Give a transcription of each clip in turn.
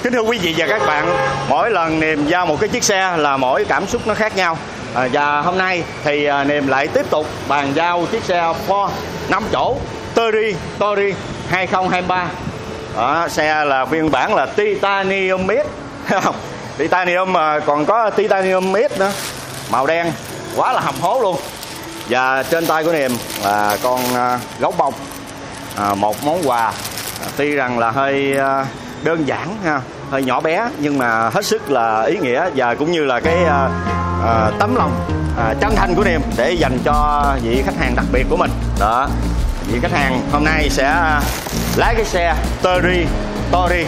Kính thưa quý vị và các bạn, mỗi lần Niềm giao một cái chiếc xe là mỗi cảm xúc nó khác nhau. Và hôm nay thì Niềm lại tiếp tục bàn giao chiếc xe Ford 5 chỗ Tori 2023. Đó, xe là phiên bản là Titanium Mist. Titanium mà còn có Titanium Mist nữa, màu đen quá là hầm hố luôn. Và trên tay của Niềm là con gấu bông, một món quà tuy rằng là hơi đơn giản, hơi nhỏ bé nhưng mà hết sức là ý nghĩa, và cũng như là cái tấm lòng chân thành của Niềm để dành cho vị khách hàng đặc biệt của mình. Đó, vị khách hàng hôm nay sẽ lái cái xe Tori.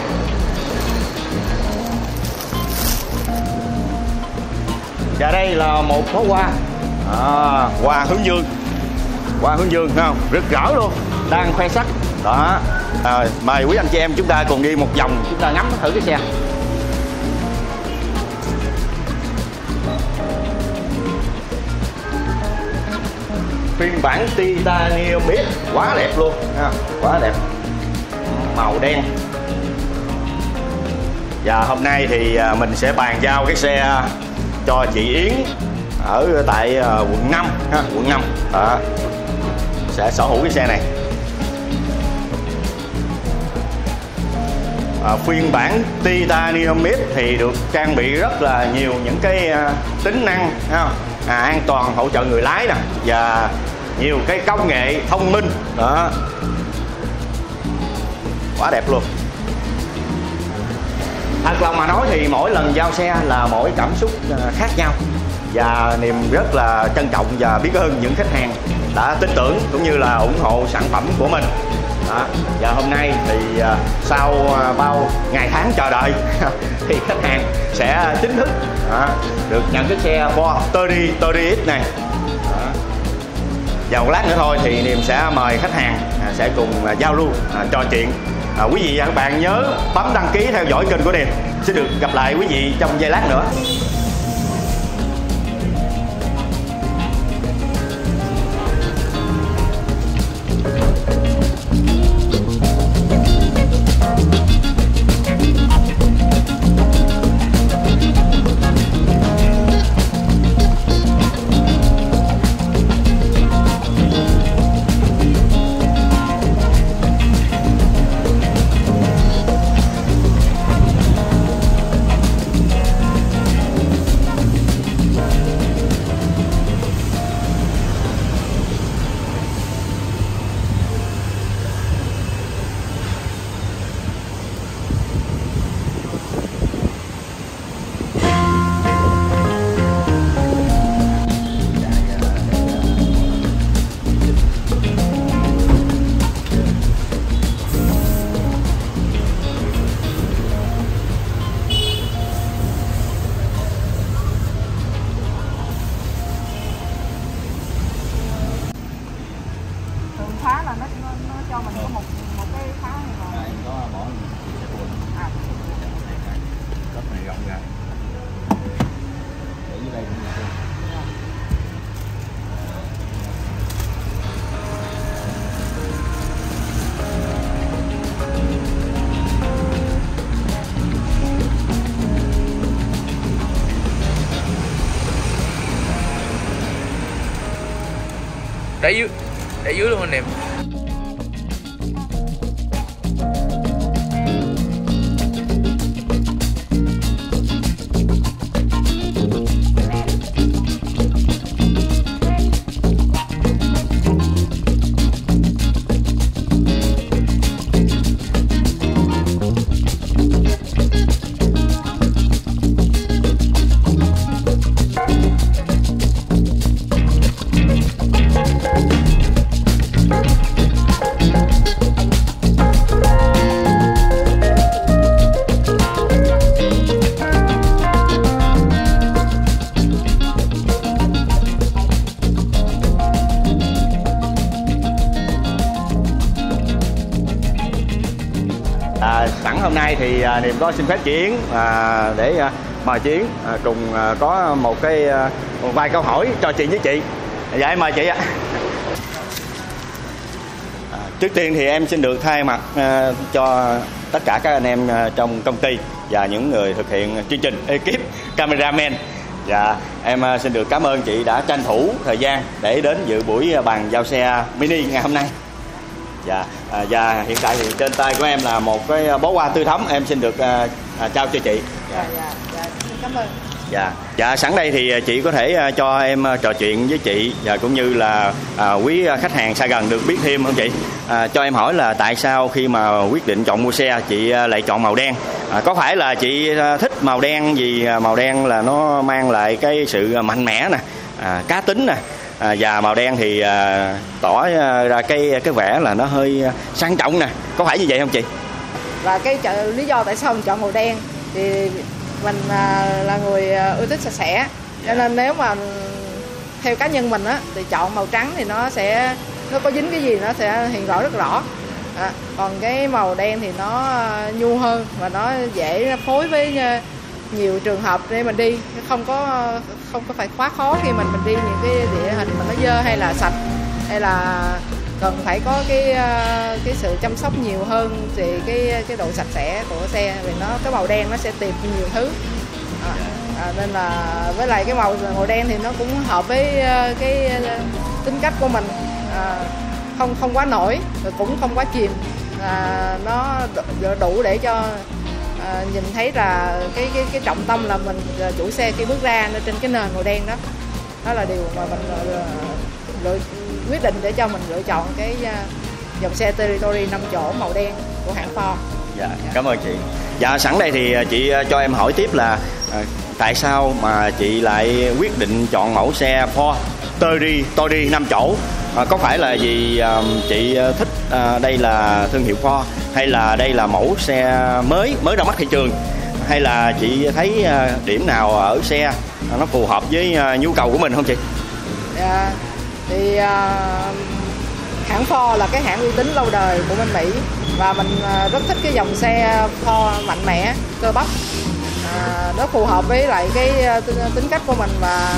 Và đây là một món quà, quà hướng dương, thấy không? Rực rỡ luôn, đang khoe sắc. Đó, mời quý anh chị em chúng ta cùng đi một vòng, chúng ta ngắm thử cái xe. Phiên bản Titanium Mist quá đẹp luôn, quá đẹp, màu đen. Và hôm nay thì mình sẽ bàn giao cái xe cho chị Yến ở tại quận 5, quận 5. Đó, sẽ sở hữu cái xe này. Phiên bản Titanium Mist thì được trang bị rất là nhiều những cái tính năng, an toàn, hỗ trợ người lái nè, và nhiều cái công nghệ thông minh. Đó, quá đẹp luôn. Thật lòng mà nói thì mỗi lần giao xe là mỗi cảm xúc khác nhau, và Niềm rất là trân trọng và biết ơn những khách hàng đã tin tưởng cũng như là ủng hộ sản phẩm của mình. Đó, và hôm nay thì sau bao ngày tháng chờ đợi thì khách hàng sẽ chính thức được nhận cái xe Ford Tori X này. Đó. Và một lát nữa thôi thì Niềm sẽ mời khách hàng sẽ cùng giao lưu, trò chuyện. Quý vị và các bạn nhớ bấm đăng ký theo dõi kênh của Niềm. Sẽ được gặp lại quý vị trong giây lát nữa. Khá là nó cho mình có một cái khá này mà. Em có bỏ xe buồn. Rất này rộng ra. Để dưới đây cũng được. Để dưới luôn anh em. Sẵn hôm nay thì Niềm có xin phép chị Yến để mời chị Yến cùng có một vài câu hỏi trò chuyện với chị. Dạ em mời chị ạ. Trước tiên thì em xin được thay mặt cho tất cả các anh em trong công ty và những người thực hiện chương trình, ekip cameraman. Dạ, em xin được cảm ơn chị đã tranh thủ thời gian để đến dự buổi bàn giao xe mini ngày hôm nay. Dạ, và hiện tại thì trên tay của em là một cái bó hoa tươi thắm, em xin được trao cho chị. Dạ, xin cảm ơn. Dạ, sẵn đây thì chị có thể cho em trò chuyện với chị và cũng như là quý khách hàng xa gần được biết thêm không chị? Cho em hỏi là tại sao khi mà quyết định chọn mua xe chị lại chọn màu đen? Có phải là chị thích màu đen vì màu đen là nó mang lại cái sự mạnh mẽ nè, cá tính nè, và màu đen thì tỏ ra cái vẻ là nó hơi sang trọng nè, có phải như vậy không chị? Và cái lý do tại sao mình chọn màu đen thì mình là người ưa thích sạch sẽ, cho nên nếu mà theo cá nhân mình á thì chọn màu trắng thì nó có dính cái gì nó sẽ hiện rõ rất rõ. Còn cái màu đen thì nó nhu hơn và nó dễ phối với nhiều trường hợp để mình đi, không có phải quá khó khi mình đi những cái địa hình mà nó dơ hay là sạch, hay là cần phải có cái sự chăm sóc nhiều hơn thì cái độ sạch sẽ của xe, vì cái màu đen nó sẽ tiệp nhiều thứ. Nên là với lại cái màu đen thì nó cũng hợp với cái tính cách của mình, không quá nổi rồi cũng không quá chìm, nó đủ để cho nhìn thấy là cái trọng tâm là mình chủ xe khi bước ra trên cái nền màu đen đó. Đó là điều mà mình quyết định để cho mình lựa chọn cái dòng xe Territory 5 chỗ màu đen của hãng Ford. Dạ, cảm ơn chị. Dạ, sẵn đây thì chị cho em hỏi tiếp là tại sao mà chị lại quyết định chọn mẫu xe Ford Territory 5 chỗ? Có phải là vì chị thích đây là thương hiệu Ford, hay là đây là mẫu xe mới ra mắt thị trường, hay là chị thấy điểm nào ở xe nó phù hợp với nhu cầu của mình không chị? Dạ, thì hãng Ford là cái hãng uy tín lâu đời của bên Mỹ và mình rất thích cái dòng xe Ford mạnh mẽ, cơ bắp. Nó phù hợp với lại cái tính cách của mình và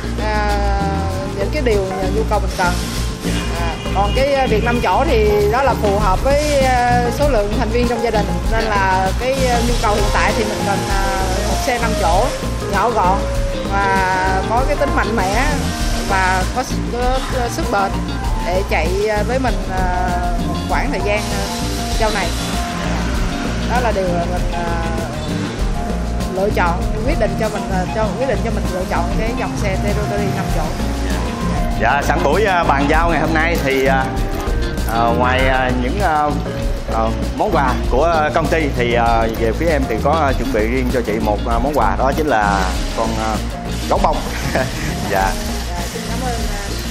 những cái điều nhu cầu mình cần. Còn cái việc 5 chỗ thì đó là phù hợp với số lượng thành viên trong gia đình, nên là cái nhu cầu hiện tại thì mình cần một xe 5 chỗ nhỏ gọn và có cái tính mạnh mẽ và có sức bền để chạy với mình một khoảng thời gian sau này. Đó là điều mình lựa chọn, quyết định cho mình lựa chọn cái dòng xe Territory 5 chỗ. Dạ, sẵn buổi bàn giao ngày hôm nay thì ngoài những món quà của công ty thì về phía em thì có chuẩn bị riêng cho chị một món quà, đó chính là con gấu bông. Dạ. Xin cảm ơn.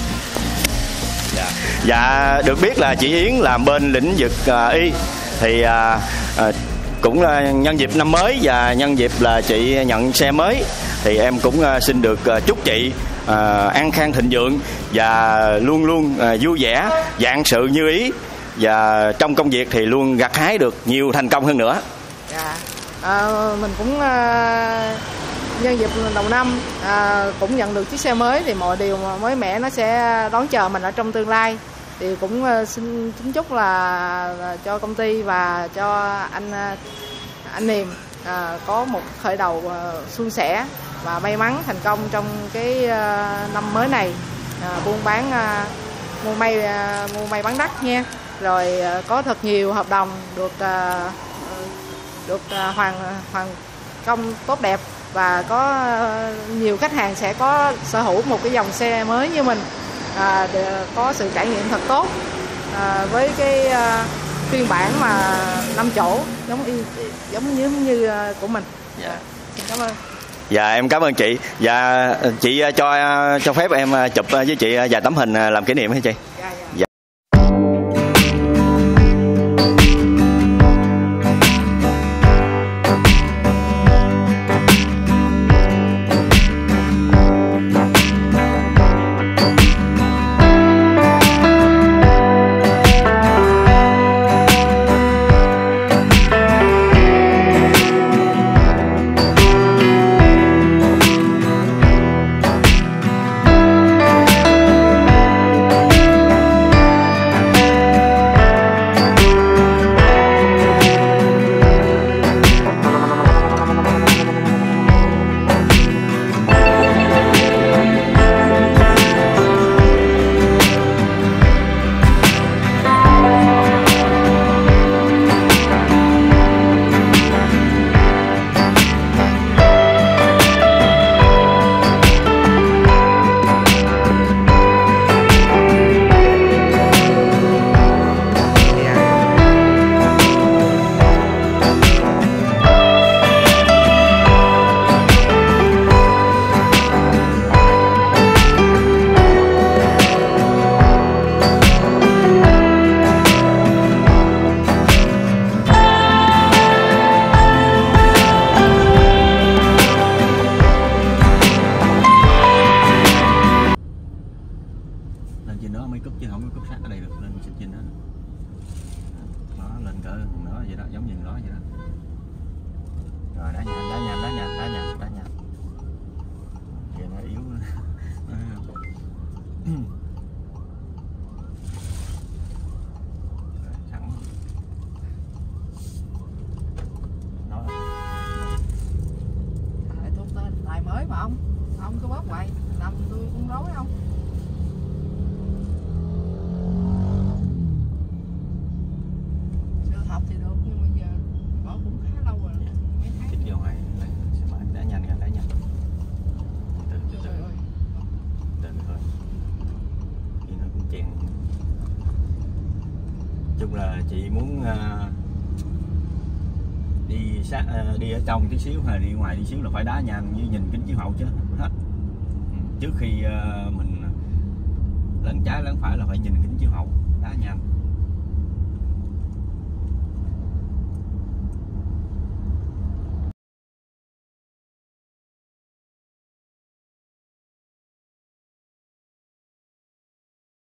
Dạ, được biết là chị Yến làm bên lĩnh vực y thì cũng là nhân dịp năm mới và nhân dịp là chị nhận xe mới thì em cũng xin được chúc chị an khang thịnh vượng và luôn luôn vui vẻ, vạn sự như ý, và trong công việc thì luôn gặt hái được nhiều thành công hơn nữa. Dạ, mình cũng nhân dịp đầu năm cũng nhận được chiếc xe mới thì mọi điều mới mẻ nó sẽ đón chờ mình ở trong tương lai. Thì cũng xin kính chúc là cho công ty và cho anh Niềm có một khởi đầu suôn sẻ và may mắn thành công trong cái năm mới này, buôn bán mua may bán đắt nha, rồi có thật nhiều hợp đồng được hoàn công tốt đẹp và có nhiều khách hàng sẽ có sở hữu một cái dòng xe mới như mình, để có sự trải nghiệm thật tốt với cái phiên bản mà 5 chỗ giống như của mình. Dạ. Xin cảm ơn. Dạ, em cảm ơn chị. Dạ, chị cho phép em chụp với chị vài tấm hình làm kỷ niệm hả chị? Dạ. đá nhanh, đá nhanh, đá nhanh, đá nhanh, đá nhanh. Kìa nó yếu nữa. Tôi tên tài mới mà ông có bóp hoài làm tôi cũng rối không. Sơ học thì được nhưng mà giờ bỏ cũng khá lâu rồi, mấy tháng. Chích vô ngoài đá nhanh ra, đá nhanh. Từ từ Trời ơi. từ thôi. Thì nó cũng chèn. Chung là chị muốn đi ở trong tí xíu hay đi ngoài tí xíu là phải đá nhanh với nhìn kính chiếu hậu chứ hết. Trước khi mình lấn trái lấn phải là phải nhìn kính chiếu hậu, đá nhanh.